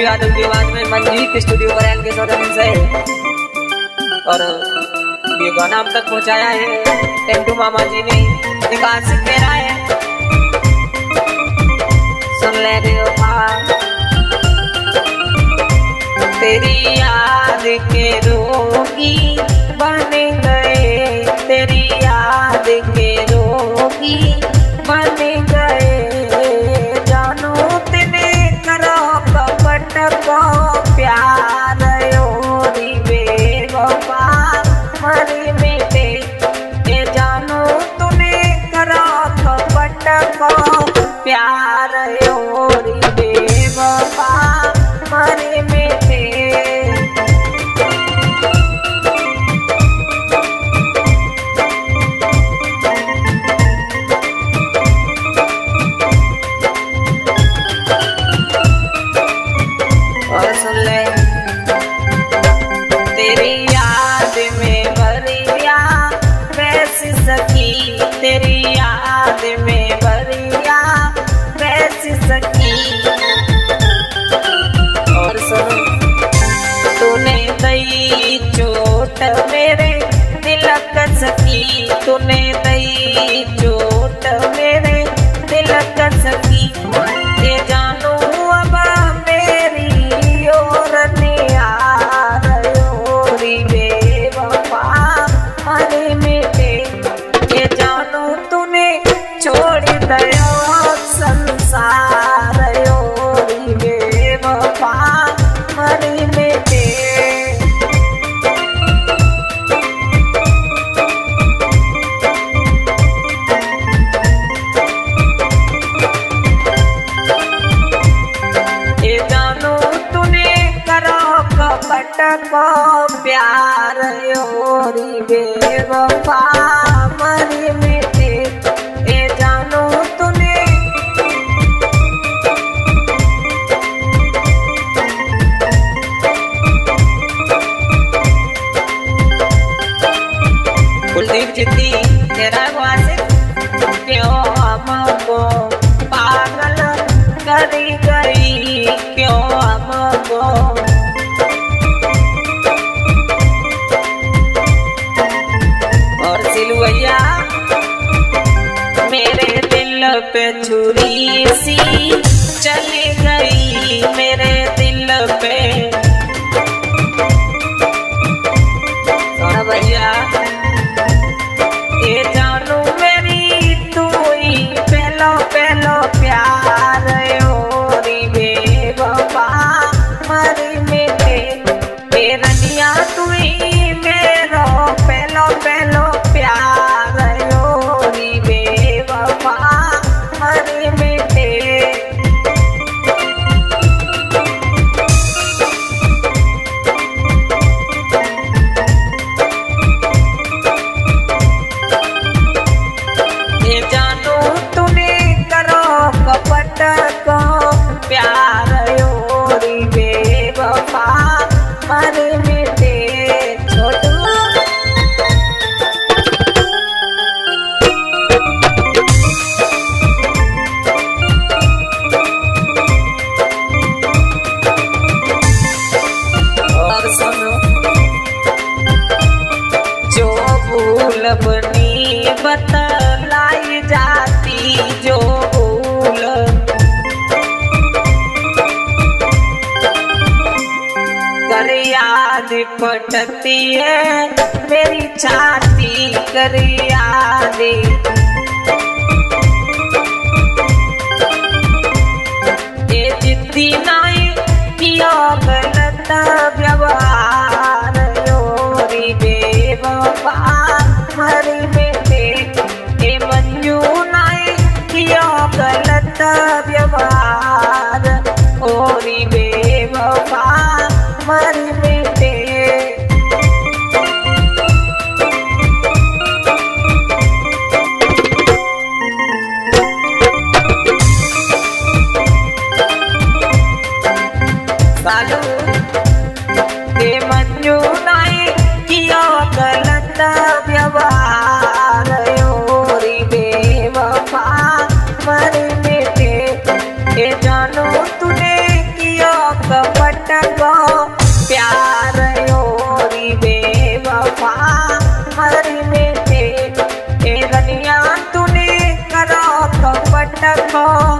यादव की आवाज में मंजीत स्टूडियो बरेल के सौरभ से और ये गाना हम तक पहुंचाया है टेंटू मामा जी ने विकास कह रहा है। सुन ले रे तेरी याद के रोगी बन गए, तेरी याद के रोगी बन गए, जानो तेने करो कपट को प्यार योरी बेवफा मरे बेटे, ये जानो तूने करो कपट को प्यार योरी बेवफा मरे बेटे। तेरी याद में भरिया वैसी सकी, तेरी याद में भरिया वैसी सकी। और सुन तूने दई चोट मेरे दिल कर सकी, तूने दई चोट मेरे दिल कर सकी। ये जानू अब मेरी और नियार योरी बेवफा अरे मेरे, ये जानू तूने छोड़ दया संसार योरी बेवफा अरे मेरे। कपट को प्यार योरी बेवफा मरी मिटे, ए जानो तूने कुलदीप चित्ती तेरा वासिक क्यों हमको पागल करी गई, क्यों हमको भैया मेरे दिल पे छुरी सी चली गई, मेरे दिल पे सोना भैया। ये जानू मेरी तू ही पहलो पहलो प्यार योरी बेवफा मरी मेरे, ये रनिया तू ही मेरो पहलो पहलो प्यार योरी बेवफा मरे बेटे। ये जानू तूने करो कपट को प्यार योरी बेवफा मरे बेटे। छोटू जो भूल बनी बतलाई जाती, जो भूल कर याद पटती है मेरी छाती, कर याद ये जिद्दी नहीं किया गलत व्यवहार योरी बेवफा मरी बेटे, ए मंजू नहीं किया गलत व्यवहार ओरी बेवफा मरी बेटे। सालू के मंजू नहीं किया गलत व्यवहार देखो